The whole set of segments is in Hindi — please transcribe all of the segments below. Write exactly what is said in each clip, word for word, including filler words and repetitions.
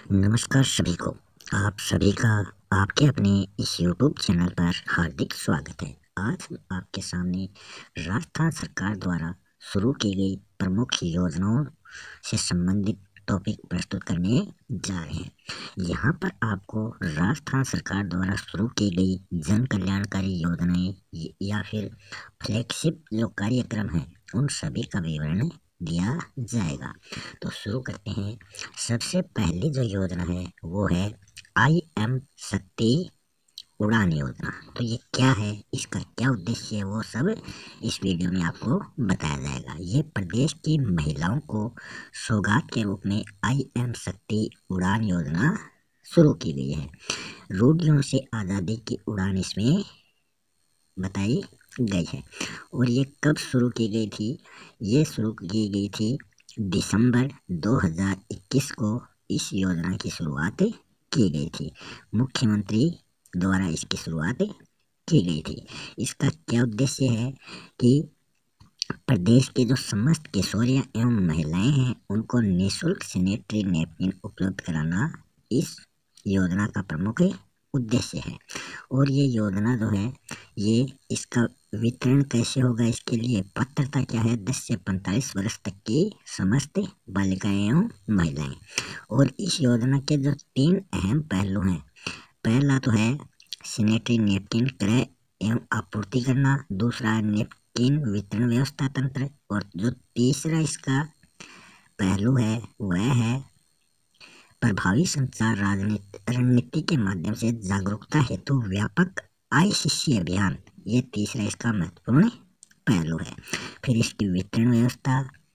नमस्कार सभी को। आप सभी का आपके अपने इस यूट्यूब चैनल पर हार्दिक स्वागत है। आज हम आपके सामने राजस्थान सरकार द्वारा शुरू की गई प्रमुख योजनाओं से संबंधित टॉपिक प्रस्तुत करने जा रहे हैं। यहाँ पर आपको राजस्थान सरकार द्वारा शुरू की गई जन कल्याणकारी योजनाएं या फिर फ्लैगशिप जो कार्यक्रम हैं उन सभी का विवरण दिया जाएगा। तो शुरू करते हैं। सबसे पहली जो योजना है वो है आई एम शक्ति उड़ान योजना। तो ये क्या है, इसका क्या उद्देश्य है, वो सब इस वीडियो में आपको बताया जाएगा। ये प्रदेश की महिलाओं को सौगात के रूप में आई एम शक्ति उड़ान योजना शुरू की गई है। रूढ़ियों से आज़ादी की उड़ान इसमें बताई गई है। और ये कब शुरू की गई थी? ये शुरू की गई थी दिसंबर दो हज़ार इक्कीस को इस योजना की शुरुआत की गई थी। मुख्यमंत्री द्वारा इसकी शुरुआत की गई थी। इसका क्या उद्देश्य है कि प्रदेश के जो समस्त किशोरियां एवं महिलाएं हैं उनको निःशुल्क सैनिटरी नैपकिन उपलब्ध कराना इस योजना का प्रमुख उद्देश्य है। और ये योजना जो है ये इसका वितरण कैसे होगा, इसके लिए पात्रता क्या है? दस से पैंतालीस वर्ष तक की समस्त बालिकाएं एवं महिलाएं। और इस योजना के जो तीन अहम पहलू हैं, पहला तो है सैनिटरी नैपकिन क्रय एवं आपूर्ति करना, दूसरा नैपकिन वितरण व्यवस्था तंत्र, और जो तीसरा इसका पहलू है वह है प्रभावी संचार राजनीति रणनीति के माध्यम से जागरूकता हेतु व्यापक आई सी सी अभियान। ये तीसरा इसका महत्वपूर्ण पहलू है। फिर इसकी वितरण व्यवस्था,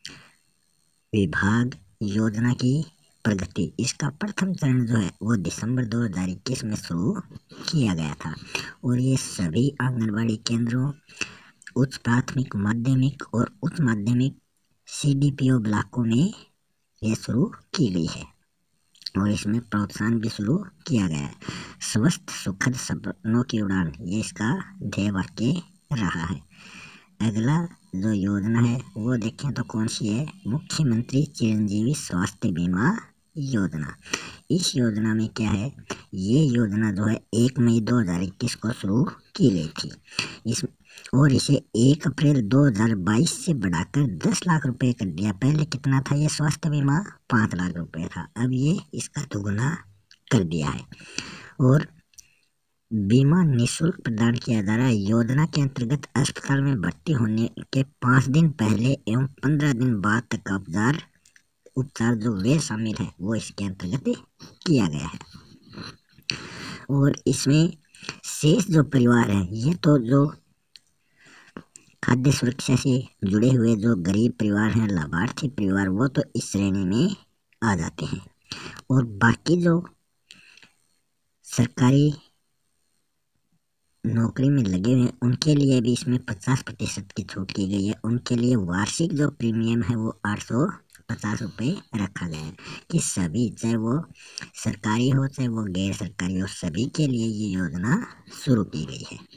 विभाग, योजना की प्रगति। इसका प्रथम चरण जो है वो दिसंबर दो हज़ार इक्कीस में शुरू किया गया था। और ये सभी आंगनबाड़ी केंद्रों, उच्च प्राथमिक, माध्यमिक और उच्च माध्यमिक सी डी पी ओ ब्लॉकों में ये शुरू की गई है। और इसमें प्रोत्साहन भी शुरू किया गया है। स्वस्थ सुखद सपनों की उड़ान, ये इसका ध्येय वाक्य रहा है। अगला जो योजना है वो देखें तो कौन सी है? मुख्यमंत्री चिरंजीवी स्वास्थ्य बीमा योजना। इस योजना में क्या है? ये योजना जो है एक मई दो हज़ार इक्कीस को शुरू की गई थी। इस और इसे एक अप्रैल दो हज़ार बाईस से बढ़ाकर दस लाख रुपए कर दिया। पहले कितना था ये स्वास्थ्य बीमा? पाँच लाख रुपए था। अब ये इसका दोगुना कर दिया है। और बीमा निःशुल्क प्रदान किया जा रहा है। योजना के अंतर्गत अस्पताल में भर्ती होने के पाँच दिन पहले एवं पंद्रह दिन बाद तक का उपचार उपचार जो वे शामिल है वो इसके अंतर्गत किया गया है। और इसमें शेष जो परिवार है, ये तो जो खाद्य सुरक्षा से जुड़े हुए जो गरीब परिवार हैं, लाभार्थी परिवार, वो तो इस श्रेणी में आ जाते हैं। और बाकी जो सरकारी नौकरी में लगे हुए हैं उनके लिए भी इसमें पचास प्रतिशत की छूट की गई है। उनके लिए वार्षिक जो प्रीमियम है वो आठ सौ पचास रुपये रखा गया है कि सभी, चाहे वो सरकारी हो चाहे वो गैर सरकारी हो, सभी के लिए ये योजना शुरू की गई है।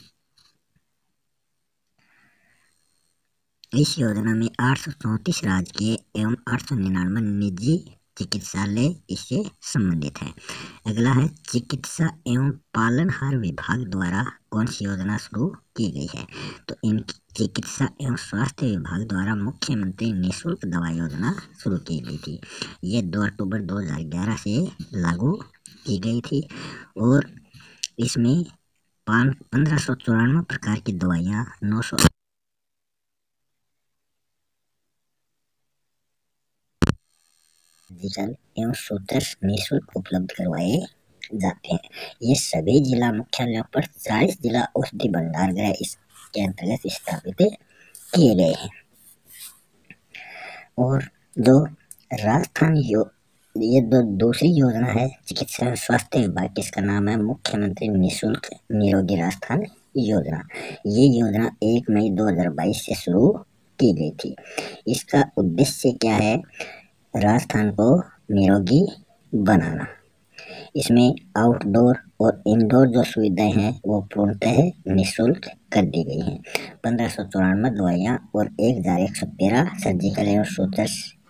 इस योजना में आठ सौ चौंतीस राजकीय एवं आठ सौ निन्यानवे निजी चिकित्सालय इससे संबंधित है। अगला है चिकित्सा एवं पालनहार विभाग द्वारा कौन सी योजना शुरू की गई है? तो इन चिकित्सा एवं स्वास्थ्य विभाग द्वारा मुख्यमंत्री निःशुल्क दवा योजना शुरू की गई थी। ये दो अक्टूबर दो हज़ार ग्यारह से लागू की गई थी। और इसमें पंद्रह सौ चौरानवे प्रकार की दवाइयाँ, नौ सौ डिजिटल एवं सूत्रस निःशुल्क उपलब्ध करवाए जाते हैं। ये सभी जिला मुख्यालयों पर चालीस जिला औषधि भंडार गृह इसके अंतर्गत स्थापित किए गए हैं। और जो राजस्थान यो ये दो दूसरी योजना है चिकित्सा एवं स्वास्थ्य विभाग, इसका नाम है मुख्यमंत्री निःशुल्क निरोगी राजस्थान योजना। ये योजना एक मई दो हज़ार बाईस से शुरू की गई थी। इसका उद्देश्य क्या है? राजस्थान को निरोगी बनाना। इसमें आउटडोर और इंडोर जो सुविधाएं हैं वो पूर्णतः निःशुल्क कर दी गई हैं। पंद्रह सौ चौरानवे दवाइयाँ और एक हजार एक सौ तेरह सर्जिकल एवं सूत्रस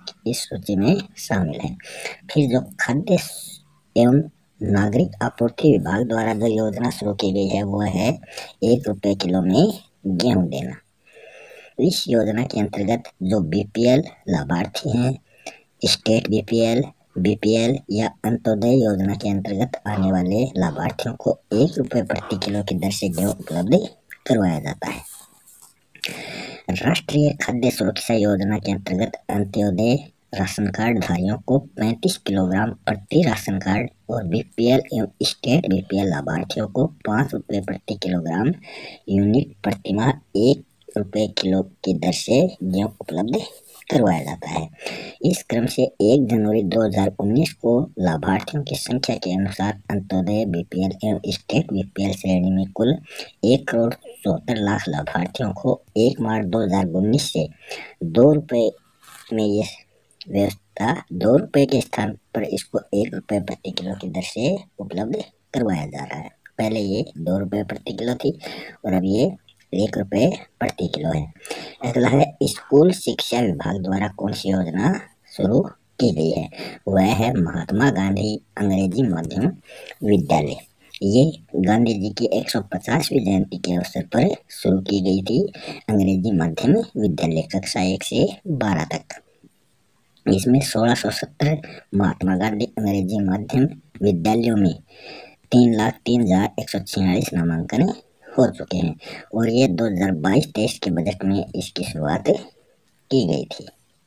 इस सूची में शामिल है। फिर जो खाद्य एवं नागरिक आपूर्ति विभाग द्वारा जो योजना शुरू की गई है वो है एक रुपए किलो में गेहूं देना। इस योजना के अंतर्गत जो बीपीएल लाभार्थी हैं, स्टेट बीपीएल, बीपीएल या अंत्योदय योजना के अंतर्गत आने वाले लाभार्थियों को एक रुपए प्रति किलो की दर से गेहूं उपलब्ध करवाया जाता है। राष्ट्रीय खाद्य सुरक्षा योजना के अंतर्गत अंत्योदय राशन कार्ड धारियों को पैंतीस किलोग्राम प्रति राशन कार्ड और बीपीएल एवं स्टेट बीपीएल लाभार्थियों को पाँच रुपए प्रति किलोग्राम यूनिट प्रतिमाह एक रुपए किलो की दर से गेहूं उपलब्ध करवाया जाता है। इस क्रम से एक जनवरी दो हज़ार उन्नीस को लाभार्थियों की संख्या के अनुसार अंत्योदय बीपीएल एवं स्टेट बीपीएल श्रेणी में कुल एक करोड़ चौहत्तर लाख लाभार्थियों को एक मार्च दो हज़ार उन्नीस से दो रुपए में ये व्यवस्था दो रुपए के स्थान पर इसको एक रुपए प्रति किलो की दर से उपलब्ध करवाया जा रहा है। पहले ये दो रुपए प्रति किलो थी और अब ये एक रुपए प्रति किलो है। अगला है स्कूल शिक्षा विभाग द्वारा कौन सी योजना शुरू की गई है? वह है महात्मा गांधी अंग्रेजी माध्यम विद्यालय। ये गांधी जी की एक सौ पचासवीं जयंती के अवसर पर शुरू की गई थी अंग्रेजी माध्यम विद्यालय कक्षा एक से बारह तक। इसमें सोलह सौ सत्तर महात्मा गांधी अंग्रेजी माध्यम विद्यालयों में तीन लाख तीन हजार एक सौ छियालीस नामांकन हो चुके हैं और ये दो हज़ार बाईस तेईस के बजट में इसकी शुरुआत की गई थी।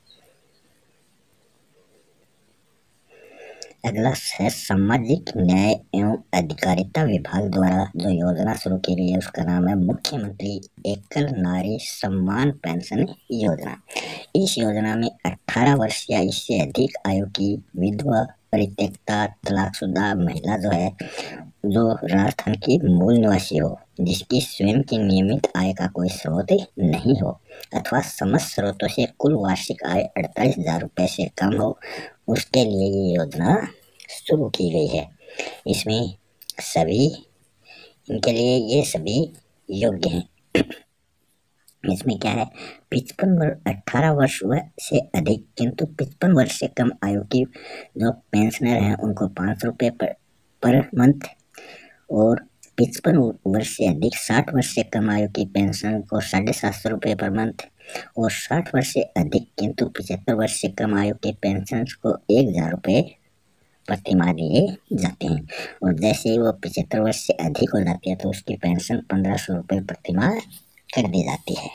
अगला है सामाजिक न्याय एवं अधिकारिता विभाग द्वारा जो योजना शुरू की गई है उसका नाम है मुख्यमंत्री एकल नारी सम्मान पेंशन योजना। इस योजना में अठारह वर्ष या इससे अधिक आयु की विधवा, परित्यक्ता, तलाकशुदा महिला जो है जो राजस्थान की मूल निवासी हो, जिसकी स्वयं की नियमित आय का कोई स्रोत नहीं हो अथवा समस्त स्रोतों से कुल वार्षिक आय अड़तालीस हजार रुपये से कम हो, उसके लिए ये योजना शुरू की गई है। इसमें सभी इनके लिए ये सभी योग्य हैं। इसमें क्या है, पचपन वर्ष अठारह वर्ष से अधिक किंतु पचपन वर्ष से कम आयु की जो पेंशनर हैं उनको पाँच रुपये पर, पर मंथ और पचपन वर्ष से अधिक साठ वर्ष से कम आयु की पेंशन को साढ़े सात सौ रुपये पर मंथ और साठ वर्ष से अधिक किंतु पचहत्तर वर्ष से कम आयु के पेंशन को एक हजार रुपये प्रतिमाह दिए जाते हैं और जैसे ही वो पचहत्तर वर्ष से अधिक हो जाती है तो उसकी पेंशन पंद्रह सौ रुपये प्रतिमाह कर दी जाती है।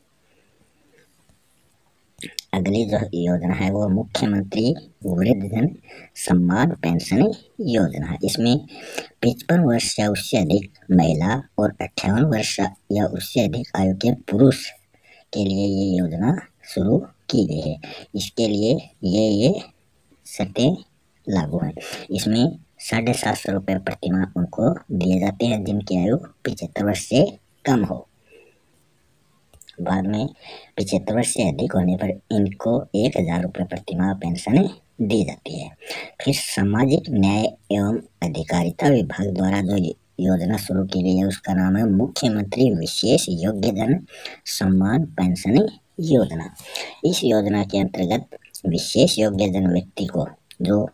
अगली जो योजना है वो मुख्यमंत्री वृद्धजन सम्मान पेंशन योजना है। इसमें पचपन वर्ष या उससे अधिक महिला और अट्ठावन वर्ष या उससे अधिक आयु के पुरुष के लिए ये योजना शुरू की गई है। इसके लिए ये ये शर्तें लागू हैं। इसमें साढ़े सात सौ रुपये प्रतिमाह उनको दिए जाते हैं जिनकी आयु पचहत्तर वर्ष से कम हो। बाद में पचहत्तर वर्ष से अधिक होने पर इनको एक हजार रुपये प्रतिमाह पेंशन दी जाती है। फिर सामाजिक न्याय एवं अधिकारिता विभाग द्वारा जो योजना शुरू की गई है उसका नाम है मुख्यमंत्री विशेष योग्यजन सम्मान पेंशन योजना। इस योजना के अंतर्गत विशेष योग्यजन व्यक्ति को जो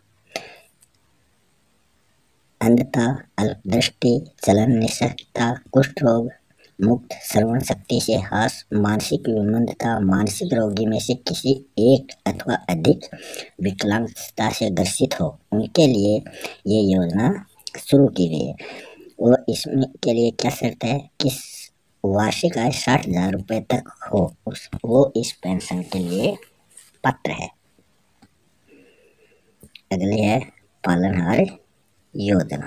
अंधता, अल्पदृष्टि, चलन निःशक्तता, कुष्ठ रोग मुक्त, श्रवण शक्ति से ह्रास, मानसिक विमंदता, मानसिक रोगी में से किसी एक अथवा अधिक विकलांगता से ग्रसित हो, उनके लिए ये योजना शुरू की गई है। और इसमें के लिए क्या शर्त है कि वार्षिक आय साठ हजार रुपये तक हो, उस वो इस पेंशन के लिए पात्र है। अगली है पालनहार योजना।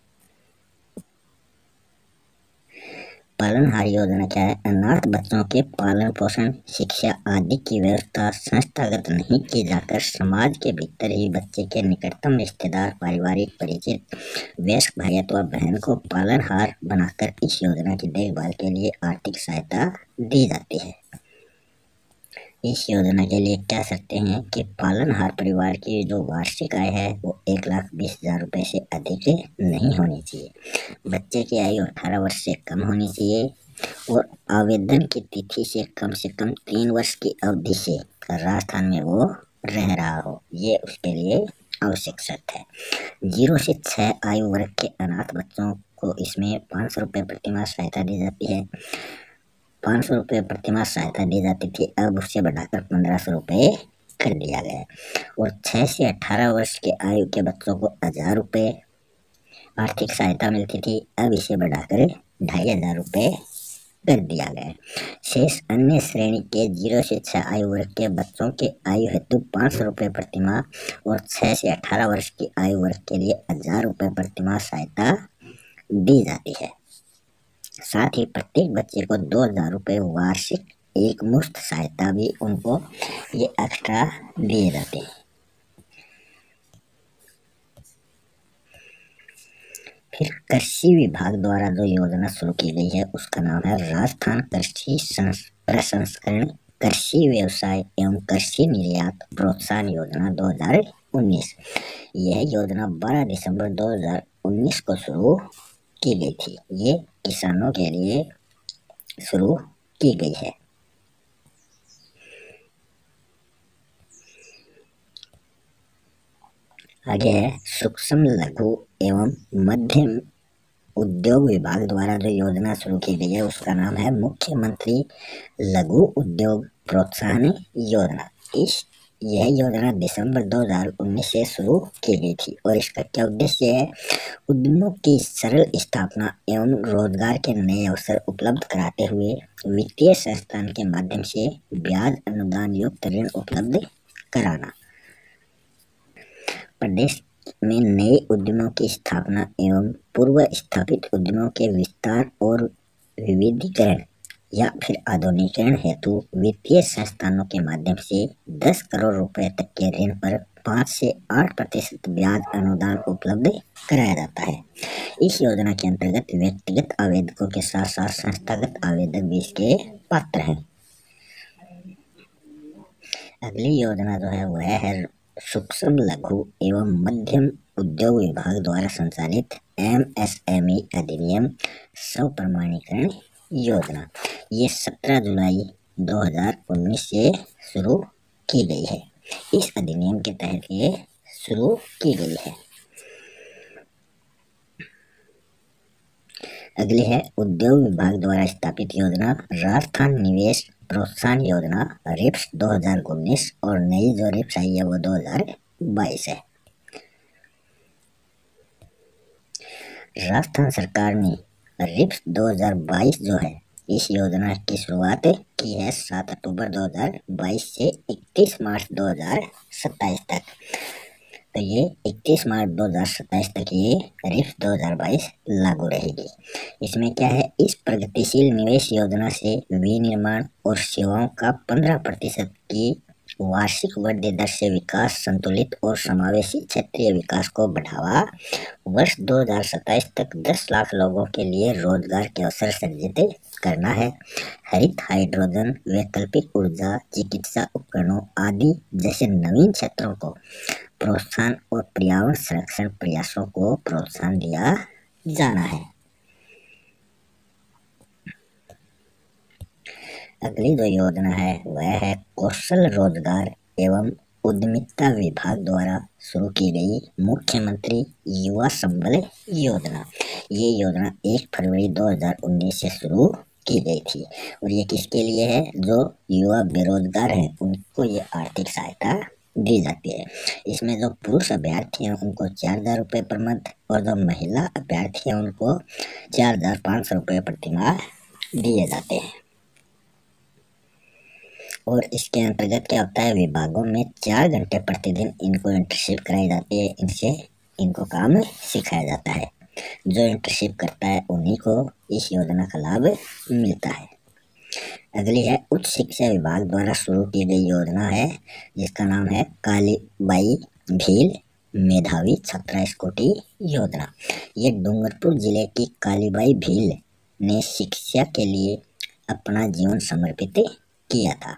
पालनहार योजना क्या है? अनाथ बच्चों के पालन पोषण, शिक्षा आदि की व्यवस्था संस्थागत नहीं की जाकर समाज के भीतर ही बच्चे के निकटतम रिश्तेदार, पारिवारिक परिचित, वयस्क भाई अथवा बहन को पालनहार बनाकर इस योजना की देखभाल के लिए आर्थिक सहायता दी जाती है। इस योजना के लिए क्या शर्तें हैं कि पालनहार परिवार की जो वार्षिक आय है वो एक लाख बीस हजार रुपये से अधिक नहीं होनी चाहिए, बच्चे की आयु अठारह वर्ष से कम होनी चाहिए और आवेदन की तिथि से कम से कम तीन वर्ष की अवधि से राजस्थान में वो रह रहा हो, ये उसके लिए आवश्यक शर्त है। जीरो से छः आयु वर्ग के अनाथ बच्चों को इसमें पाँच सौ रुपये प्रतिमाह सहायता दी जाती है। पाँच सौ रुपये प्रतिमाह सहायता दी जाती थी, अब उससे बढ़ाकर पंद्रह सौ रुपये कर दिया गया है। और छः से अठारह वर्ष के आयु के बच्चों को हजार रुपये आर्थिक सहायता मिलती थी, अब इसे बढ़ाकर ढाई हजार रुपये कर दिया गया है। शेष अन्य श्रेणी के जीरो से छः आयु वर्ग के बच्चों के आयु हेतु पाँच सौ रुपये प्रतिमाह और छः से अठारह वर्ष की आयु वर्ग के लिए हजार रुपये प्रतिमाह सहायता दी जाती है। साथ ही प्रत्येक बच्चे को दो हजार रुपये वार्षिक एक मुफ्त सहायता भी उनको ये एक्स्ट्रा दिए जाते हैं। फिर कृषि विभाग द्वारा जो योजना शुरू की गई है उसका नाम है राजस्थान कृषि प्रसंस्करण कृषि व्यवसाय एवं कृषि निर्यात प्रोत्साहन योजना दो हजार उन्नीस। यह योजना बारह दिसंबर दो हजार उन्नीस को शुरू की गई थी। ये किसानों के लिए शुरू की गई है। आगे है सूक्ष्म लघु एवं मध्यम उद्योग विभाग द्वारा जो योजना शुरू की गई है उसका नाम है मुख्यमंत्री लघु उद्योग प्रोत्साहन योजना। इस यह योजना दिसंबर दो हजार उन्नीस से शुरू की गई थी और इसका क्या उद्देश्य है? उद्यमों की सरल स्थापना एवं रोजगार के नए अवसर उपलब्ध कराते हुए वित्तीय संस्थान के माध्यम से ब्याज अनुदान युक्त ऋण उपलब्ध कराना। प्रदेश में नए उद्यमों की स्थापना एवं पूर्व स्थापित उद्यमों के विस्तार और विविधीकरण या फिर आधुनिकीकरण हेतु वित्तीय संस्थानों के माध्यम से दस करोड़ रुपए तक के ऋण पर पाँच से आठ प्रतिशत ब्याज अनुदान उपलब्ध कराया जाता है। इस योजना के अंतर्गत व्यक्तिगत आवेदकों के साथ साथ संस्थागत आवेदक भी इसके पात्र हैं। अगली योजना जो है वह है सूक्ष्म लघु एवं मध्यम उद्योग विभाग द्वारा संचालित एम एस एम ई अधिनियम स्वप्रमाणीकरण योजना। ये सत्रह जुलाई दो हजार उन्नीस से शुरू की गई है। इस अधिनियम के तहत ये शुरू की गई है। अगली है उद्योग विभाग द्वारा स्थापित योजना राजस्थान निवेश प्रोत्साहन योजना रिप्स दो हजार उन्नीस और नई जो रिप्स आई है वो दो हजार बाईस है। राजस्थान सरकार ने रिप्स दो हजार बाईस जो है इस योजना की शुरुआत की है सात अक्टूबर दो हजार बाईस से इकतीस मार्च दो हजार सत्ताईस तक। तो ये इकतीस मार्च दो हजार सत्ताईस तक ये रिप्स दो हजार बाईस लागू रहेगी। इसमें क्या है? इस प्रगतिशील निवेश योजना से विनिर्माण और सेवाओं का पंद्रह प्रतिशत की वार्षिक वृद्धि दर से विकास संतुलित और समावेशी क्षेत्रीय विकास को बढ़ावा, वर्ष दो हजार सत्ताईस तक दस लाख लोगों के लिए रोजगार के अवसर सृजित करना है। हरित हाइड्रोजन, वैकल्पिक ऊर्जा, चिकित्सा उपकरणों आदि जैसे नवीन क्षेत्रों को प्रोत्साहन और पर्यावरण संरक्षण प्रयासों को प्रोत्साहन दिया जाना है। अगली जो योजना है वह है कौशल रोजगार एवं उद्यमिता विभाग द्वारा शुरू की गई मुख्यमंत्री युवा संबल योजना। ये योजना एक फरवरी दो हजार उन्नीस से शुरू की गई थी और ये किसके लिए है? जो युवा बेरोजगार हैं उनको ये आर्थिक सहायता दी जाती है। इसमें जो पुरुष अभ्यर्थी हैं उनको चार हजार रुपये पर मंथ और जो महिला अभ्यर्थी हैं उनको चार हजार पाँच सौ रुपये प्रतिमाह दिए जाते हैं। और इसके अंतर्गत क्या होता है? विभागों में चार घंटे प्रतिदिन इनको इंटर्नशिप कराई जाती है। इनसे इनको काम सिखाया जाता है। जो इंटर्नशिप करता है उन्हीं को इस योजना का लाभ मिलता है। अगली है उच्च शिक्षा विभाग द्वारा शुरू की गई योजना है जिसका नाम है कालीबाई भील मेधावी छात्रा स्कूटी योजना। ये डूंगरपुर जिले की कालीबाई भील ने शिक्षा के लिए अपना जीवन समर्पित किया था।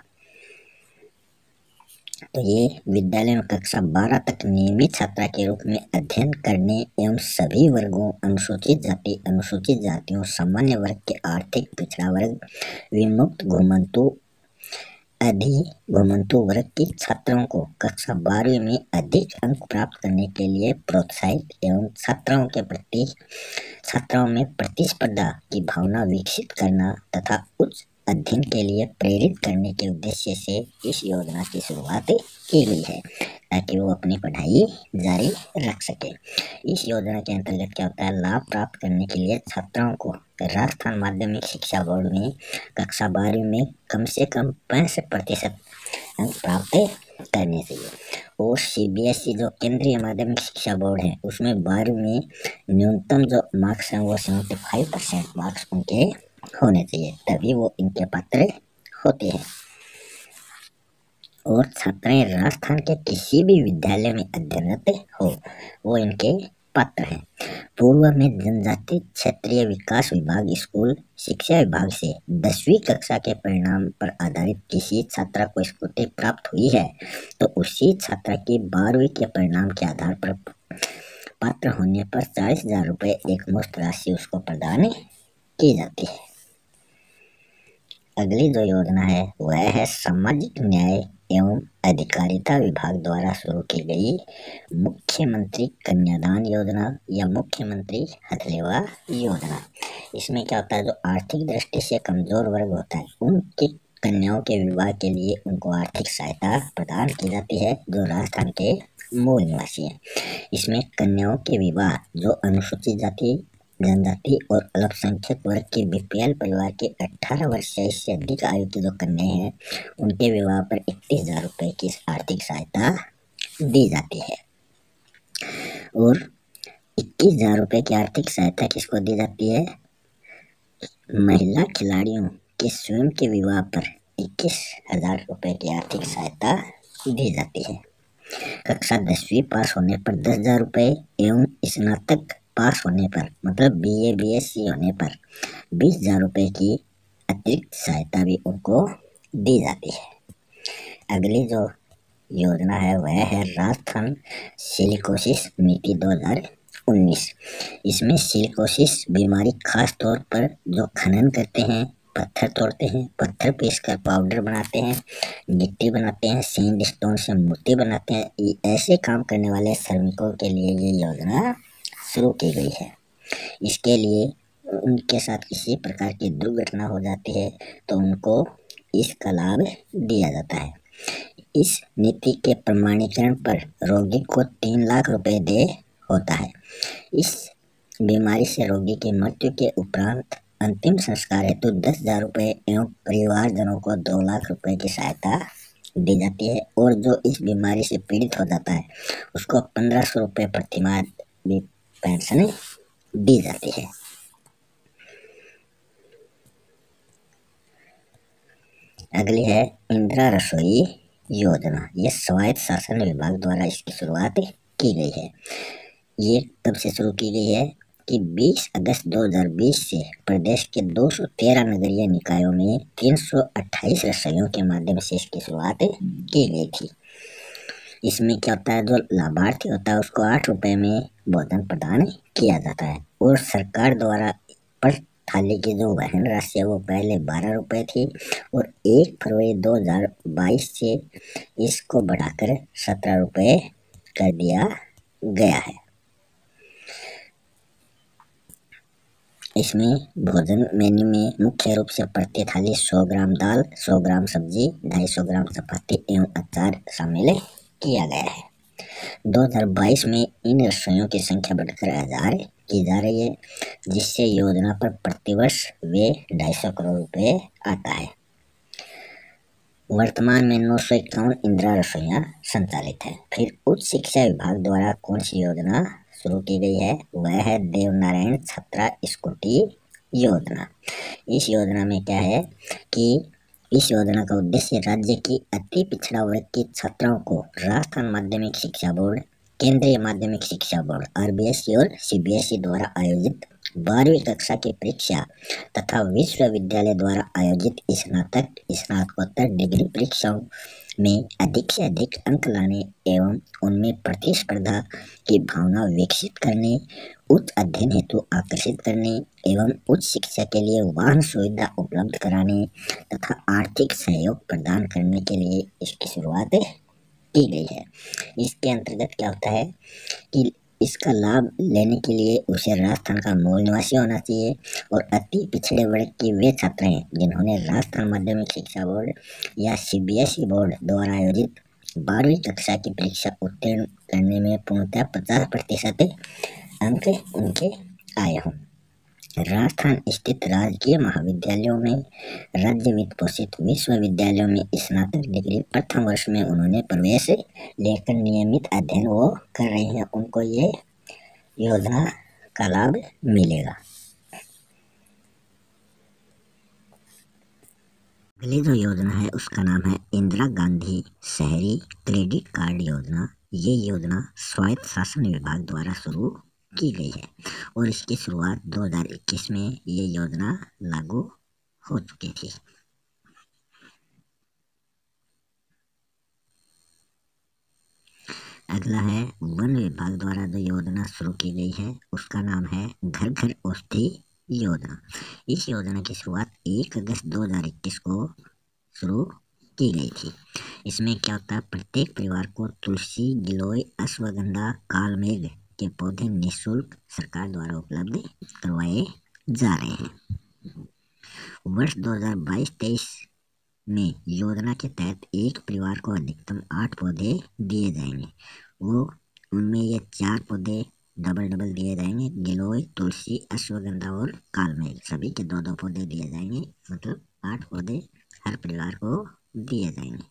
तो ये विद्यालय में कक्षा बारह तक नियमित छात्रा के रूप में अध्ययन करने एवं सभी वर्गों अनुसूचित जाति अनुसूचित जातियों सामान्य वर्ग के आर्थिक पिछड़ा वर्ग विमुक्त घुमंतु अधिगुमंतु वर्ग के छात्रों को कक्षा बारहवीं में अधिक अंक प्राप्त करने के लिए प्रोत्साहित एवं छात्राओं के प्रति छात्राओं में प्रतिस्पर्धा की भावना विकसित करना तथा उच्च अध्ययन के लिए प्रेरित करने के उद्देश्य से इस योजना की शुरुआत की गई है, ताकि वो अपनी पढ़ाई जारी रख सके। इस योजना के अंतर्गत क्या होता है, लाभ प्राप्त करने के लिए छात्राओं को राजस्थान माध्यमिक शिक्षा बोर्ड में कक्षा बारहवीं में कम से कम पैंसठ प्रतिशत अंक प्राप्त करने चाहिए। और सीबीएसई जो केंद्रीय माध्यमिक शिक्षा बोर्ड है उसमें बारहवीं में न्यूनतम जो मार्क्स हैं वो सेवेंटी फाइव परसेंट मार्क्स उनके होने चाहिए, तभी वो इनके पात्र होते हैं। और छात्राएं राजस्थान के किसी भी विद्यालय में अध्ययनरत हो वो इनके पात्र हैं। पूर्व में जनजाति क्षेत्रीय विकास विभाग स्कूल शिक्षा विभाग से दसवीं कक्षा के परिणाम पर आधारित किसी छात्रा को स्कूटी प्राप्त हुई है तो उसी छात्रा की बारहवीं के परिणाम के आधार पर पात्र होने पर चालीस हजार रुपये एक मुश्त राशि उसको प्रदान की जाती है। अगली जो योजना है वह है सामाजिक न्याय एवं अधिकारिता विभाग द्वारा शुरू की गई मुख्यमंत्री कन्यादान योजना या मुख्यमंत्री हथलेवा योजना। इसमें क्या होता है, जो आर्थिक दृष्टि से कमजोर वर्ग होता है उनकी कन्याओं के विवाह के लिए उनको आर्थिक सहायता प्रदान की जाती है जो राजस्थान के मूल निवासी हैं। इसमें कन्याओं के विवाह जो अनुसूचित जाति जनजाति और अल्पसंख्यक वर्ग के बीपीएल परिवार के अठारह वर्ष से इससे अधिक आयु की जो कन्याएं हैं उनके विवाह पर इकतीस हजार रुपये की आर्थिक सहायता दी जाती है। और इक्कीस हजार रुपये की आर्थिक सहायता किसको दी जाती है, महिला खिलाड़ियों के स्वयं के विवाह पर इक्कीस हजार रुपये की आर्थिक सहायता दी जाती है। कक्षा दसवीं पास होने पर दस हजार रुपये एवं स्नातक पास होने पर मतलब बीए बीएससी होने पर बीस हजार रुपये की अतिरिक्त सहायता भी उनको दी जाती है। अगली जो योजना है वह है राजस्थान सिलिकोसिस नीति दो हजार उन्नीस। इसमें सिलिकोसिस बीमारी खास तौर पर जो खनन करते हैं, पत्थर तोड़ते हैं, पत्थर पीसकर पाउडर बनाते हैं, गिट्टी बनाते हैं, सैंड स्टोन से मूर्ति बनाते हैं, ऐसे काम करने वाले श्रमिकों के लिए ये योजना शुरू की गई है। इसके लिए उनके साथ किसी प्रकार की दुर्घटना हो जाती है तो उनको इसका लाभ दिया जाता है। इस नीति के प्रमाणीकरण पर रोगी को तीन लाख रुपए दे होता है। इस बीमारी से रोगी की मृत्यु के उपरांत अंतिम संस्कार हेतु दस हजार रुपये एवं परिवारजनों को दो लाख रुपए की सहायता दी जाती है। और जो इस बीमारी से पीड़ित हो जाता है उसको पंद्रह सौ रुपये प्रतिमाह भी पेंशन दी जाती है। अगली है इंदिरा रसोई योजना। ये स्वायत्त शासन विभाग द्वारा इसकी शुरुआत की गई है। ये तब से शुरू की गई है कि बीस अगस्त दो हजार बीस से प्रदेश के दो सौ तेरह नगरीय निकायों में तीन सौ अट्ठाईस रसोइयों के माध्यम से इसकी शुरुआत की गई थी। इसमें क्या होता है, जो लाभार्थी होता है उसको आठ रुपए में भोजन प्रदान किया जाता है। और सरकार द्वारा पर थाली की जो वहन राशि है वो पहले बारह रुपए थी और एक फरवरी दो हजार बाईस से इसको बढ़ाकर सत्रह रुपए कर दिया गया है। इसमें भोजन मेन्यू में मुख्य रूप से प्रति थाली सौ ग्राम दाल, सौ ग्राम सब्जी, दो सौ पचास ग्राम चपाती एवं अचार शामिल किया गया है। दो हजार बाईस में इन रसोइयों की संख्या बढ़कर हजार की जा रही है, जिससे योजना पर प्रतिवर्ष वे ढाई सौ करोड़ रुपए आता है। वर्तमान में नौ सौ इक्यावन इंदिरा रसोइयां संचालित है। फिर उच्च शिक्षा विभाग द्वारा कौन सी योजना शुरू की गई है, वह है देवनारायण छात्रा स्कूटी योजना। इस योजना में क्या है कि इस योजना का उद्देश्य राज्य की अति पिछड़ा वर्ग की छात्राओं को राजस्थान माध्यमिक शिक्षा बोर्ड, केंद्रीय माध्यमिक शिक्षा बोर्ड आरबीएसई और सीबीएसई द्वारा आयोजित बारहवीं कक्षा की परीक्षा तथा विश्वविद्यालय द्वारा आयोजित स्नातक स्नातकोत्तर डिग्री परीक्षाओं में अधिक से अधिक अंक लाने एवं उनमें प्रतिस्पर्धा की भावना विकसित करने, उच्च अध्ययन हेतु आकर्षित करने एवं उच्च शिक्षा के लिए वाहन सुविधा उपलब्ध कराने तथा आर्थिक सहयोग प्रदान करने के लिए इसकी शुरुआत की गई है। इसके अंतर्गत क्या होता है कि इसका लाभ लेने के लिए उसे राजस्थान का मूल निवासी होना चाहिए और अति पिछड़े वर्ग के वे छात्र हैं जिन्होंने राजस्थान माध्यमिक शिक्षा बोर्ड या सीबीएसई बोर्ड द्वारा आयोजित बारहवीं कक्षा की परीक्षा उत्तीर्ण करने में पूर्णतः पचास प्रतिशत अंक उनके आए हों। राजस्थान स्थित राजकीय महाविद्यालयों में राज्य वित्त पोषित विश्वविद्यालयों में स्नातक डिग्री प्रथम वर्ष में उन्होंने प्रवेश लेकर नियमित अध्ययन वो कर रहे हैं, उनको ये योजना का लाभ मिलेगा। अगली जो योजना है उसका नाम है इंदिरा गांधी शहरी क्रेडिट कार्ड योजना। ये योजना स्वायत्त शासन विभाग द्वारा शुरू की गई है और इसकी शुरुआत दो हज़ार इक्कीस में ये योजना लागू हो चुकी थी। अगला है वन विभाग द्वारा जो योजना शुरू की गई है उसका नाम है घर घर औषधि योजना। इस योजना की शुरुआत एक अगस्त दो हज़ार इक्कीस को शुरू की गई थी। इसमें क्या होता है, प्रत्येक परिवार को तुलसी, गिलोय, अश्वगंधा, कालमेघ के पौधे निःशुल्क सरकार द्वारा उपलब्ध करवाए जा रहे हैं। वर्ष दो हज़ार बाईस तेईस में योजना के तहत एक परिवार को अधिकतम आठ पौधे दिए जाएंगे। वो उनमें ये चार पौधे डबल डबल दिए जाएंगे, गिलोय, तुलसी, अश्वगंधा और कालमेघ सभी के दो दो पौधे दिए जाएंगे, मतलब आठ पौधे हर परिवार को दिए जाएंगे।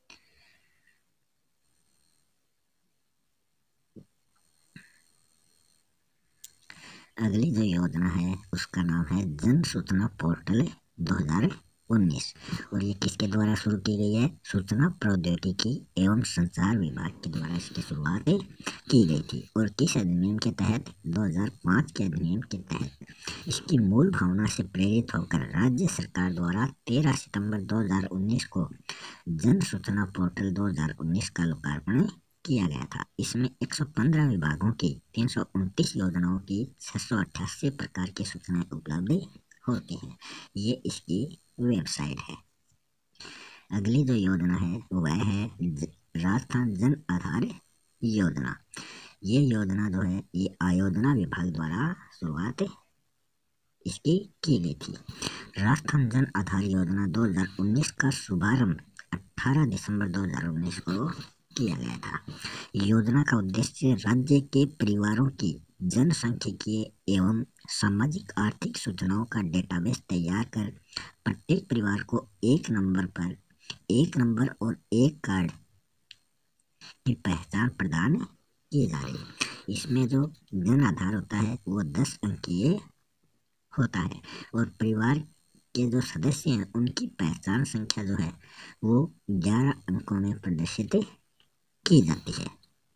अगली जो योजना है उसका नाम है जन सूचना पोर्टल दो हज़ार उन्नीस और ये किसके द्वारा शुरू की गई है, सूचना प्रौद्योगिकी एवं संचार विभाग के द्वारा इसकी शुरुआत की गई थी। और किस अधिनियम के तहत, दो हज़ार पाँच के अधिनियम के तहत इसकी मूल भावना से प्रेरित होकर राज्य सरकार द्वारा तेरह सितंबर दो हज़ार उन्नीस को जन सूचना पोर्टल दो हज़ार उन्नीस का लोकार्पण किया गया था। इसमें एक सौ पंद्रह विभागों की तीन सौ उनतीस योजनाओं की छह सौ अट्ठासी प्रकार की सूचनाएं उपलब्ध होती हैं। ये इसकी वेबसाइट है। अगली जो योजना है वह है राजस्थान जन आधार योजना। ये योजना जो है ये आयोजना विभाग द्वारा शुरुआत इसकी की गई थी। राजस्थान जन आधार योजना दो हज़ार उन्नीस का शुभारंभ अठारह दिसंबर दो हज़ार उन्नीस को किया गया था। योजना का उद्देश्य राज्य के परिवारों की जनसांख्यिकीय एवं सामाजिक आर्थिक सूचनाओं का डेटाबेस तैयार कर प्रत्येक परिवार को एक नंबर पर एक नंबर और एक कार्ड की पहचान प्रदान की जा रही है। इसमें जो जन आधार होता है वो दस अंकीय होता है और परिवार के जो सदस्य हैं उनकी पहचान संख्या जो है वो ग्यारह अंकों में प्रदर्शित की जाती है।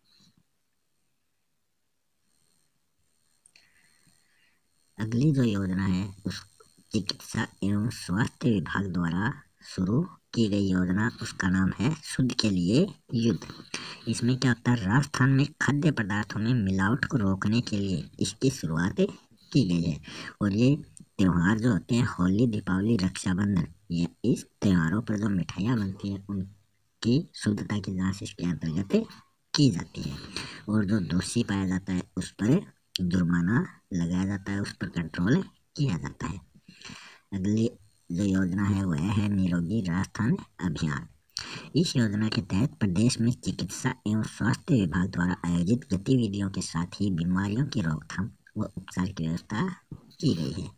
अगली जो योजना है उस चिकित्सा एवं स्वास्थ्य विभाग द्वारा शुरू की गई योजना उसका नाम है शुद्ध के लिए युद्ध। इसमें क्या होता है, राजस्थान में खाद्य पदार्थों में मिलावट को रोकने के लिए इसकी शुरुआत की गई है। और ये त्यौहार जो होते हैं होली, दीपावली, रक्षाबंधन, ये इस त्योहारों पर जो मिठाइयाँ बनती हैं उनकी शुद्धता की जांच इसके अंतर्गत की जाती है। और जो दोषी पाया जाता है उस पर जुर्माना लगाया जाता है, उस पर कंट्रोल किया जाता है। अगली जो योजना है वह है निरोगी राजस्थान अभियान। इस योजना के तहत प्रदेश में चिकित्सा एवं स्वास्थ्य विभाग द्वारा आयोजित गतिविधियों के साथ ही बीमारियों की रोकथाम व उपचार की व्यवस्था की गई है।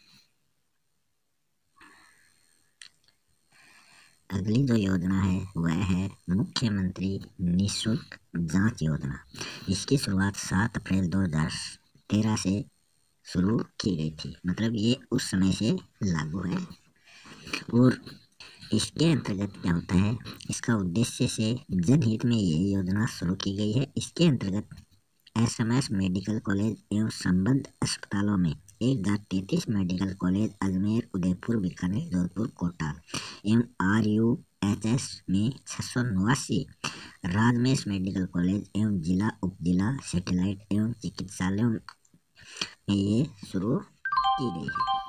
अगली जो योजना है वह है मुख्यमंत्री निःशुल्क जांच योजना। इसकी शुरुआत सात अप्रैल दो हज़ार तेरह से शुरू की गई थी, मतलब ये उस समय से लागू है। और इसके अंतर्गत क्या होता है, इसका उद्देश्य से जनहित में ये योजना शुरू की गई है। इसके अंतर्गत एसएमएस मेडिकल कॉलेज एवं संबद्ध अस्पतालों में एक हजार तैतीस मेडिकल कॉलेज अजमेर, उदयपुर, बीकानेर, जोधपुर, कोटा एवं आर यू एच एस में छः सौ नवासी राजमेश मेडिकल कॉलेज एवं जिला उपजिला सैटेलाइट एवं चिकित्सालयों में ये शुरू की गई है।